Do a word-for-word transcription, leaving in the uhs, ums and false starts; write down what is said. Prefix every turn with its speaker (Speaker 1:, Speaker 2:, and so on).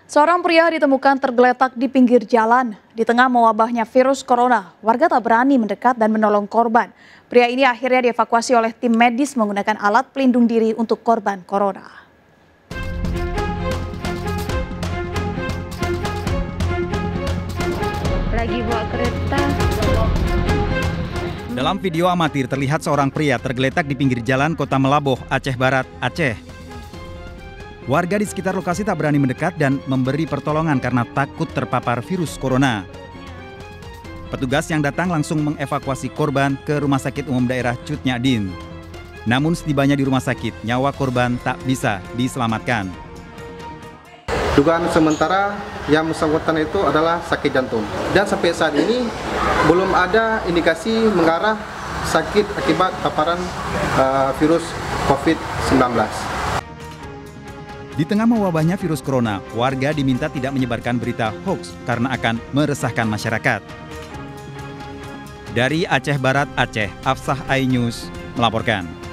Speaker 1: Seorang pria ditemukan tergeletak di pinggir jalan. Di tengah mewabahnya virus corona, warga tak berani mendekat dan menolong korban. Pria ini akhirnya dievakuasi oleh tim medis menggunakan alat pelindung diri untuk korban corona.
Speaker 2: Lagi bawa kereta.
Speaker 3: Dalam video amatir terlihat seorang pria tergeletak di pinggir jalan Kota Melaboh, Aceh Barat, Aceh. Warga di sekitar lokasi tak berani mendekat dan memberi pertolongan karena takut terpapar virus corona. Petugas yang datang langsung mengevakuasi korban ke Rumah Sakit Umum Daerah Cut Nyak-Dien. Namun setibanya di rumah sakit, nyawa korban tak bisa diselamatkan.
Speaker 4: Dugaan sementara yang bersangkutan itu adalah sakit jantung. Dan sampai saat ini belum ada indikasi mengarah sakit akibat paparan uh, virus covid sembilan belas.
Speaker 3: Di tengah mewabahnya virus corona, warga diminta tidak menyebarkan berita hoax karena akan meresahkan masyarakat. Dari Aceh Barat, Aceh, Afsah iNews melaporkan.